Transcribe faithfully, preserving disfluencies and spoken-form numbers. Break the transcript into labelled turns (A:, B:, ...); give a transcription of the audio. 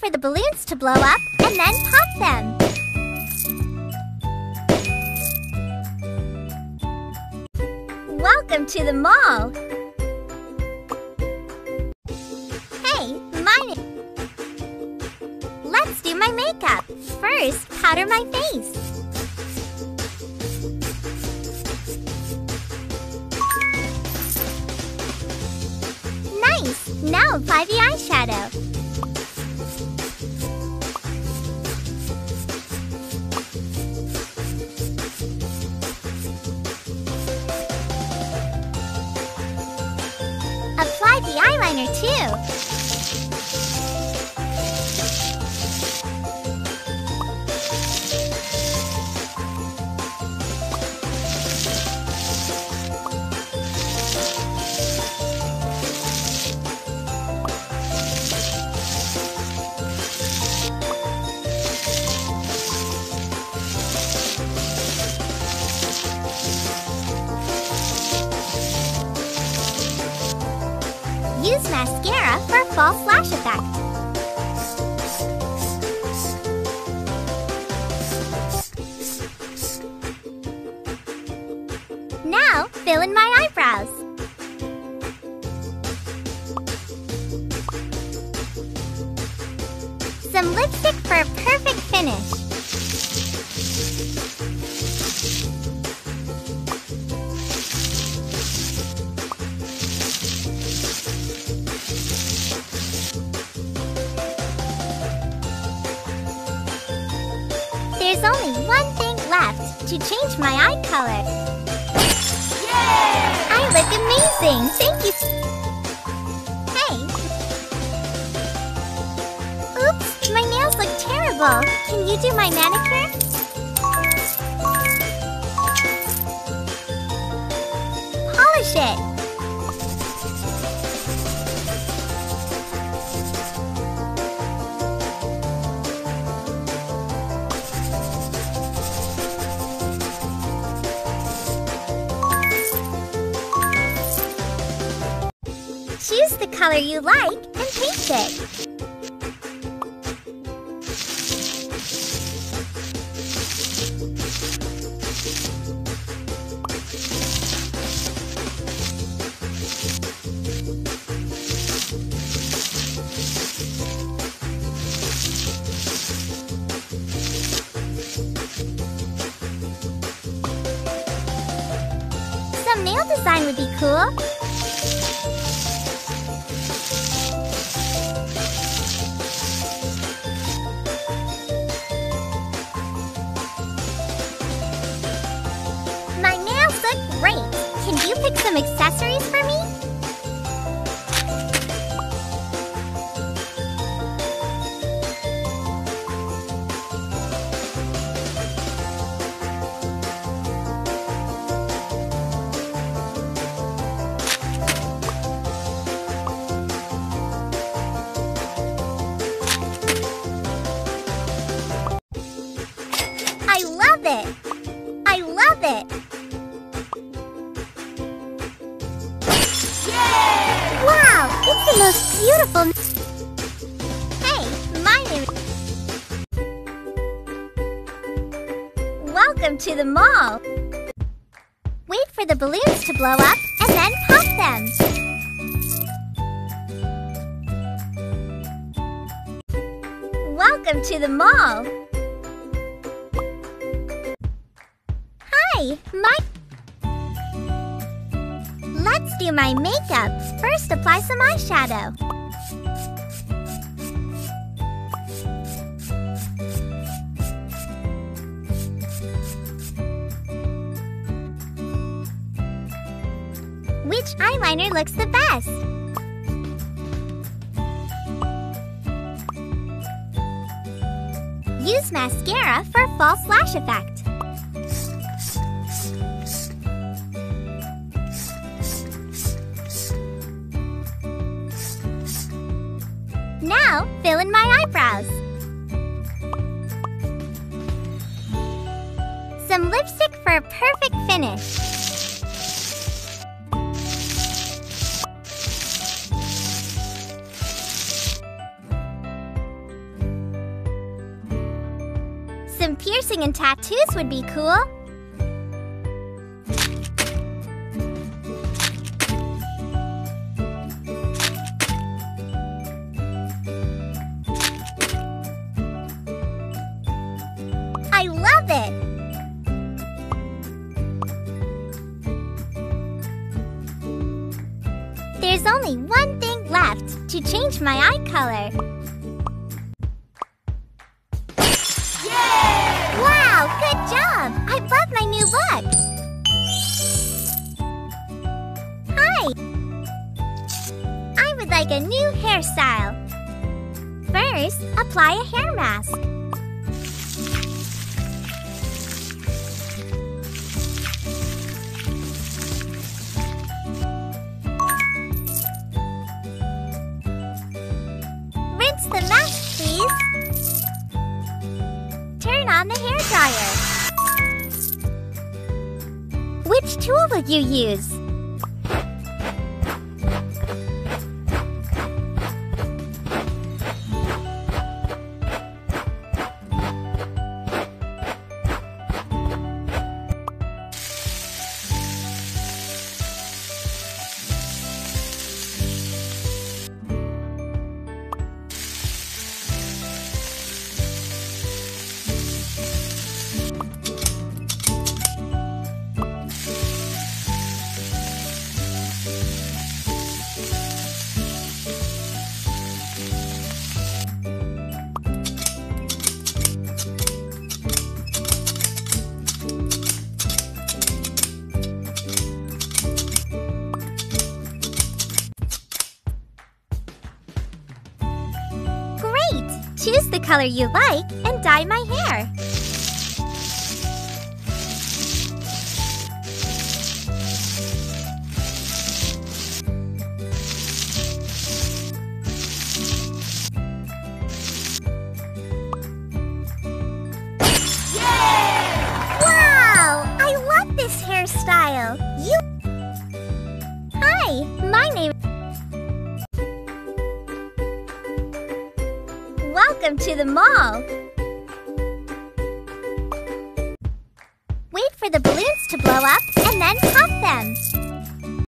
A: for the balloons to blow up and then pop them. Welcome to the mall. Hey, my name. Let's do my makeup. First, powder my face. Nice! Now apply the eyeshadow. Apply the eyeliner too. Use mascara for a false lash effect. Now, fill in my eyebrows. Some lipstick for a perfect finish. There's only one thing left to change my eye color. Yay! I look amazing! Thank you! Hey! Oops! My nails look terrible! Can you do my manicure? Polish it! Choose the color you like and paint it. Some nail design would be cool. My nails look great. Can you pick some accessories for me? I love it! I love it! Yay! Wow! It's the most beautiful... Hey, my name is... Welcome to the mall! Wait for the balloons to blow up and then pop them! Welcome to the mall! Hi, my... Let's do my makeup. First, apply some eyeshadow. Which eyeliner looks the best? Use mascara for a false lash effect. Now, fill in my eyebrows. Some lipstick for a perfect finish. Piercing and tattoos would be cool. I love it! There's only one thing left to change my eye color. Yay! Wow, good job! I love my new look! Hi! I would like a new hairstyle. First, apply a hair mask. Rinse the mask, please. Turn on the hairdryer. Which tool will you use? Choose the color you like and dye my hair. Yay! Wow! I love this hairstyle. You... Hi, my name... Welcome to the mall.